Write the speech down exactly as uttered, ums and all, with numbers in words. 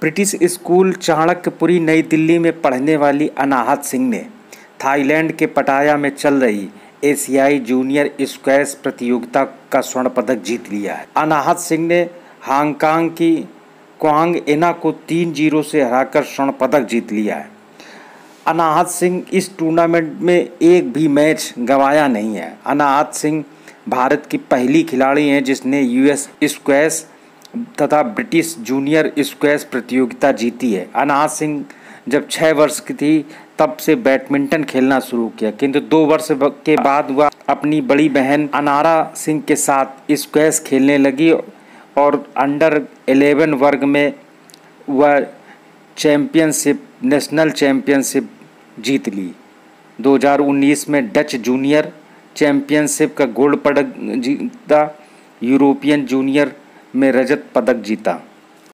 British school Chanakyapuri नई दिल्ली में पढ़ने वाली अनाहत सिंह ने थाईलैंड के पटाया में चल रही एशियाई जूनियर स्क्वैश प्रतियोगिता का स्वर्ण पदक जीत लिया है। अनाहत सिंह ने हांगकांग की क्वांग एना को तीन जीरो से हराकर स्वर्ण पदक जीत लिया है। अनाहत सिंह इस टूर्नामेंट में एक भी मैच गंवाया नहीं है। अनाहत सिंह भारत की पहली खिलाड़ी हैं जिसने यूएस स्क्वैश तथा ब्रिटिश जूनियर स्क्वैश प्रतियोगिता जीती है। अनाहत सिंह जब छः वर्ष की थी तब से बैडमिंटन खेलना शुरू किया, किंतु दो वर्ष के बाद वह अपनी बड़ी बहन अनारा सिंह के साथ स्क्वैश खेलने लगी और अंडर इलेवन वर्ग में वह चैम्पियनशिप नेशनल चैम्पियनशिप जीत ली। दो हज़ार उन्नीस में डच जूनियर चैम्पियनशिप का गोल्ड पदक जीता, यूरोपियन जूनियर में रजत पदक जीता।